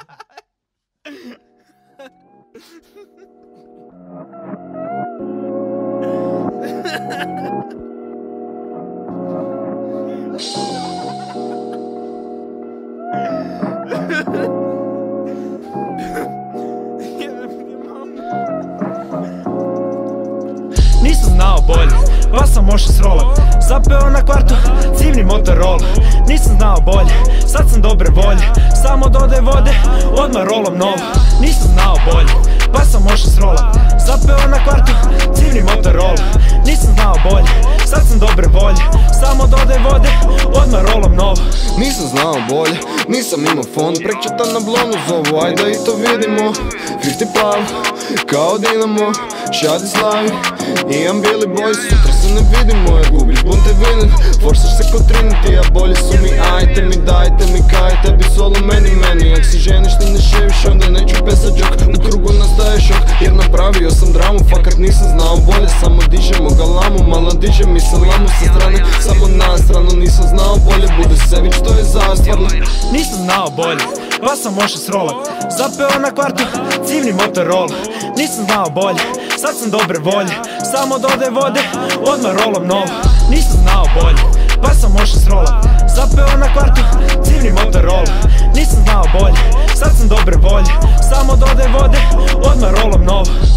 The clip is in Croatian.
Nisam znao bolje, pa sam ošao s rolom. Zapeo na kvartu, civni Motorola. Nisam znao bolje, sad sam dobre volje. Samo dodaj vode, odmah rolom novo. Nisam znao bolje, pa sam ošao s rolom. Zapeo na kvartu, civni Motorola. Nisam znao bolje, sad sam dobre volje. Samo dodaj vode, odmah rolom novo. Nisam znao bolje, nisam imao fond. Prekčetan na blonu zovu, ajde i to vidimo. 50 plav, kao Dinamo, šadi slavi. Imam bili boj, sutra se ne vidimo. Jer gubiš bunte vinen, forsaš se ko Trinity. A bolje su mi, ajte mi, dajte mi, kaj tebi solo meni. Jak si ženiš ti ne ševiš, onda neću pesat džok. U krugu nastaje šok, jer napravio sam dramu. Fakat nisam znao bolje, samo dižemo galamu. Malo dižem mi se lamu sa strane, samo na stranu. Nisam znao bolje, bude sević, to je zastvarno. Nisam znao bolje, pa sam ošao s rolom. Zapeo na kvartu, civni Motorola. Nisam znao bolje, sad sam dobre volje. Samo dodaj vode, odmah rolom novo. Nisam znao bolje, pa sam ošao s rolom. Zapeo na kvartu, civni Motorola. Nisam znao bolje, sad sam dobre volje. Samo dodaj vode, odmah rolom novo.